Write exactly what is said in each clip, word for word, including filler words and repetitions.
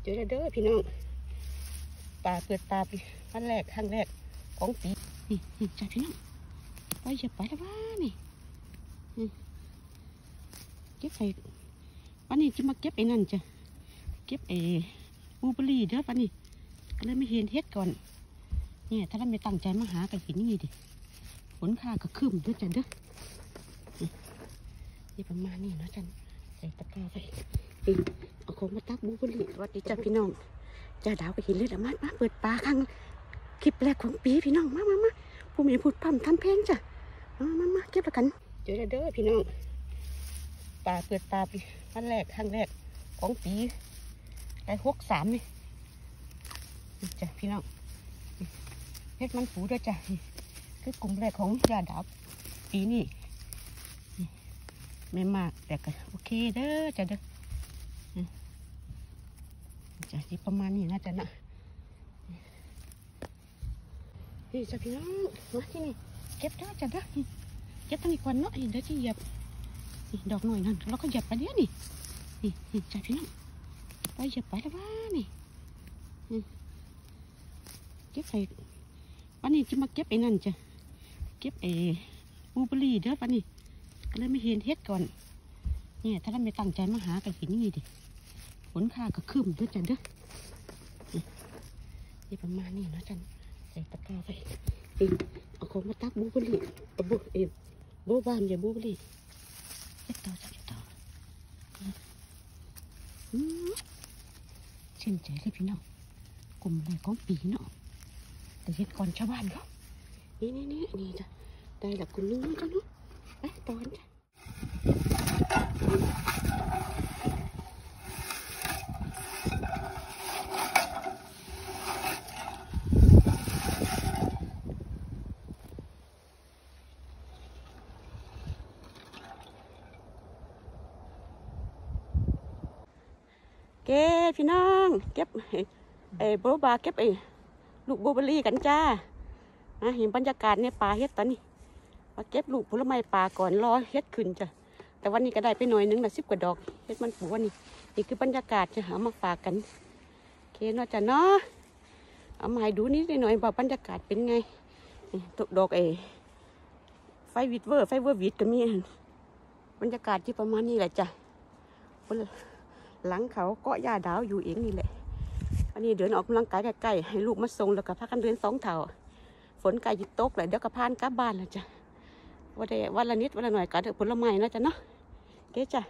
เจอเด้อพี่น้องป่าเปิดตาปีวันแรกครั้งแรกของปีนี่นี่จ้าพี่น้องไปจะไปแล้วว่านี่เก็บไปวันนี้จะมาเก็บไอ้นั่นจ้ะเก็บไอ้บูเบอรี่เด้อวันนี้ก็เลยไม่เห็นเฮ็ดก่อนเนี่ยถ้าเราไม่ตั้งใจมาหากันเห็นนี่ดิฝนข้าก็คืมเด้อจ้ะเด้อนี่ประมาณนี้นะจันใส่ตะกร้าไปเอาของมาตักบูเบอรี่สวัสดีจ้าพี่น้องจ้าดาวไปเห็นเลยอะมามาเปิดปลาครั้งคลิปแรกของปีพี่น้องมามามาผู้มีพูดปั๊มทำเพลงจ้ะมามามาเก็บแล้วกันเจอเด้อพี่น้องปลาเปิดตาปีวันแรกครั้งแรกของปีได้หกสามนี่จ้ะพี่น้องเฮ็ดมันปูด้วยจ้ะคือกลุ่มแรกของยาดาวปีนี้ไม่มากแต่ก็โอเคเด้อจ้ะเด้อจะที่ประมาณนี้น่าจะนะนี่จ้ะพี่น้องมาที่นี่เก็บได้จ้ะเด้อเก็บตั้งอีกวันเนาะเดี๋ยวที่เหยียบดอกหน่อยนั่นเราก็เหยียบไปเดี๋ยวนี่นี่นี่จ้ะพี่น้องไปเหยียบไปแล้วว่านี่เก็บไปวันนี้จะมาเก็บไอ้นั่นจ้ะเก็บไอ้บูเบอรี่เด้อวันนี้ก็เลยไม่เห็นเฮ็ดก่อนเนี่ยถ้าเราไม่ตั้งใจมาหากันเห็นนี่ดิฝนข้าก็คืมเด้อจ้ะเด้อนี่ประมาณนี้นะจันใส่ตะกร้าไปเอาของมาตักบูเบอรี่บูเอ๋บูบานอย่าบูเบอรี่เจ็ดต่อจ้ะเจ็ดต่อชื่นใจเลยพี่น้องกลุ่มแรกของปีเนาะแต่เฮ็ดก่อนชาวบ้านเขานี่นี่นี่นี่จ้ะได้ละคุณนึงนะจ้ะเนาะไปต่อกันจ้ะเก็บพี่น้องเก็บไอ้โบบาเก็บไอ้ลูกบูเบอรี่กันจ้าเห็นบรรยากาศในป่าเฮ็ดตอนนี้มาเก็บลูกผลไม้ป่าก่อนรอเฮ็ดขึ้นจ้ะแต่วันนี้ก็ได้ไปหน่อยนึงนะสิบกว่าดอกเฮ็ดมันปูวันนี้นี่คือบรรยากาศจะหามาฝากกันเคเนาะจ้ะเนาะเอามาให้ดูนิดหน่อยว่าบรรยากาศเป็นไงตกดอกไอ้ไฟวิดเวอร์ไฟเวอร์วิดก็มีบรรยากาศที่ประมาณนี้แหละจ้ะหลังเขาเกาะหญ้าดาวอยู่เองนี่แหละอันนี้เดินออกกำลังกายใกล้ๆให้ลูกมาส่งแล้วก็พากันเดินสองเท่าฝนใกล้จะตกเลยเดี๋ยวก็พานกลับบ้านแล้วจ้ะวันละวันละนิดวันละหน่อยก็เดือผลไม้นะจ้ะเนาะเก๋จ้ะ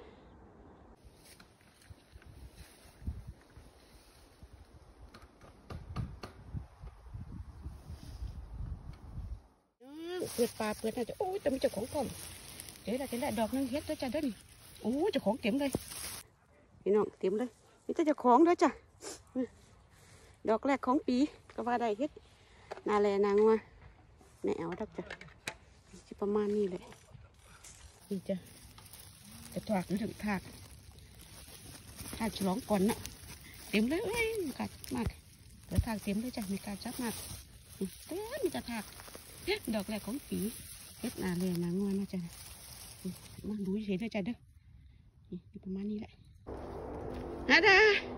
เปิดปลาเปิดน่าจะโอ้ยแต่มีเจ้าของก่อนเดี๋ยวเราจะได้ดอกนึงเฮ็ดด้วยจ้ะด้วยนี่โอ้เจ้าของเต็มเลยพี่น้องเต็มเลยนี่เจ้าของด้วยจ้ะดอกแรกของปีก็ว่าได้เฮ็ดนาแลนางว่าแนวดักจ้ะจะประมาณนี้เลยนี่จ้ะจะถากหรือถึงถากถากฉลองก่อนนะเต็มเลยเอ้ยกัดมากเดี๋ยวถากเต็มเลยจ้ะมีการจับมากเต็มมีจะถากดอกแรกของปีเฮ็ดนาแลนางว่านะจ้ะมาดูเฉยๆด้วยจ้ะเด้อนี่ประมาณนี้แหละนะจ๊ะ